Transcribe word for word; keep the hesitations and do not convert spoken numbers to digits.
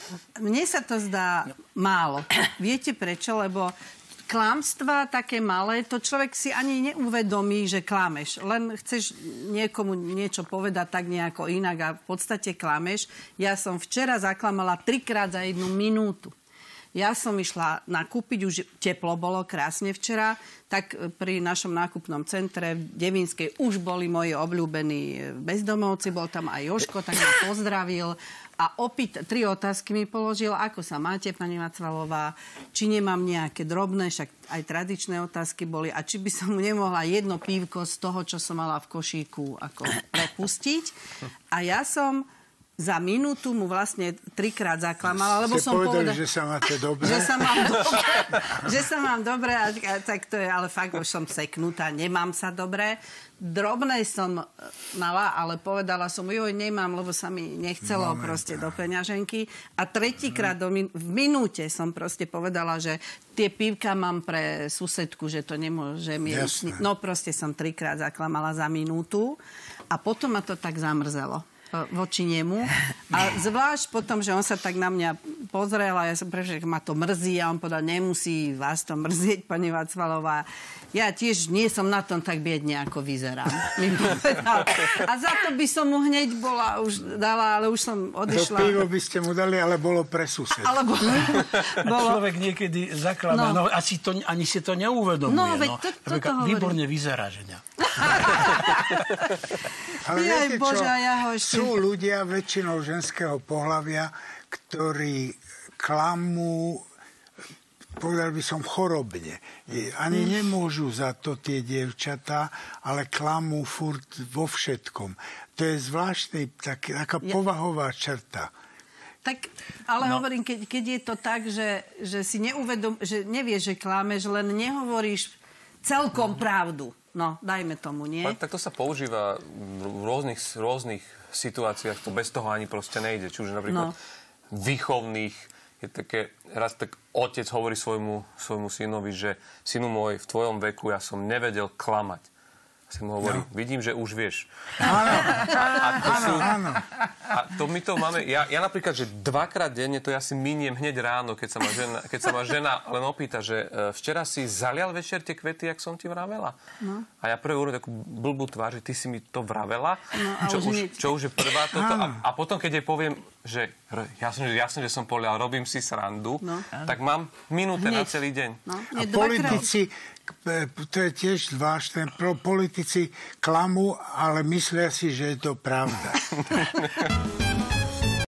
Mne sa to zdá málo. Viete prečo? Lebo klamstvá také malé, to človek si ani neuvedomí, že klameš. Len chceš niekomu niečo povedať tak nejako inak a v podstate klameš. Ja som včera zaklamala trikrát za jednu minútu. Ja som išla nakúpiť, už teplo bolo krásne včera, tak pri našom nákupnom centre v Devínskej už boli moji obľúbení bezdomovci, bol tam aj Jožko, tak ma pozdravil a opýt, tri otázky mi položil, ako sa máte, pani Vacvalová, či nemám nejaké drobné, však aj tradičné otázky boli, a či by som mu nemohla jedno pívko z toho, čo som mala v košíku, ako prepustiť. A ja som za minútu mu vlastne trikrát zaklamala, lebo Ste som povedali, povedala, že sa máte dobre. Že sa mám dobre. že sa mám dobre, a, a, tak to je, ale fakt už som seknutá, nemám sa dobre. Drobné som mala, ale povedala som, joj, nemám, lebo sa mi nechcelo Moment. proste do peňaženky. A tretíkrát do min- v minúte som proste povedala, že tie pívka mám pre susedku, že to nemôže mi... No proste som trikrát zaklamala za minútu a potom ma to tak zamrzelo voči nemu. A zvlášť potom, že on sa tak na mňa pozrel a ja som prečo, že ma to mrzí a on povedal, nemusí vás to mrzieť, pani Vacvalová. Ja tiež nie som na tom tak biedne, ako vyzerám. A za to by som mu hneď bola už dala, ale už som odišla. To pivo by ste mu dali, ale bolo pre sused. Alebo, bolo... Človek niekedy zaklama, no, no asi to, ani si to neuvedomuje. No, veď to, to, to výborne vyzerá, že ne? Ale viete Bože, čo, ja ho ešte... sú ľudia väčšinou ženského pohlavia, ktorí klamú, povedal by som, chorobne. Ani nemôžu za to tie dievčatá, ale klamú furt vo všetkom. To je zvláštny, tak, taká ja... povahová črta. Tak, ale no. hovorím, keď, keď je to tak, že, že si neuvedom, že nevieš, že klameš, len nehovoríš celkom pravdu. No, dajme tomu, nie? Ale tak to sa používa v rôznych, rôznych situáciách, to bez toho ani proste nejde. Čiže napríklad no. výchovných, je také, raz tak otec hovorí svojmu, svojmu synovi, že synu môj, v tvojom veku ja som nevedel klamať. Syn mu hovorí, no. vidím, že už vieš. Áno, a to áno, sú, áno. A to my to máme, ja, ja napríklad, že dvakrát denne, to ja si miniem hneď ráno, keď sa ma žena, keď sa ma žena len opýta, že uh, včera si zalial večer tie kvety, jak som ti vravela. No. A ja prvé urobím takú blbú tvár, že ty si mi to vravela, no, čo, už už, čo už je prvá toto. A, a potom, keď jej poviem, že jasne, jasne že som polial, robím si srandu, no. tak mám minúte hneď na celý deň. No. A politici, to je tiež zvláštne, politici klamú, ale myslia si, že je to pravda.